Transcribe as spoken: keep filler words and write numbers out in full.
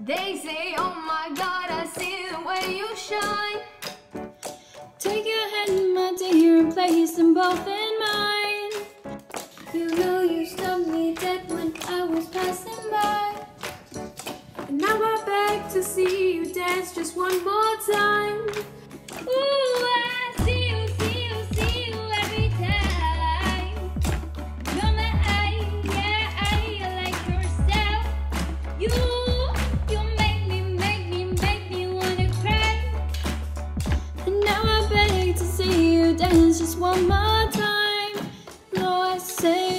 They say, oh my God, I see the way you shine. Take your hand, my dear, and place them both in mine. You know you stopped me dead when I was passing by. And now I beg to see you dance just one more time. Ooh, I see you, see you, see you every time. You're my eye, yeah, I like your style. You, you make me, make me, make me wanna cry. And now I beg to see you dance just one more time. No, I say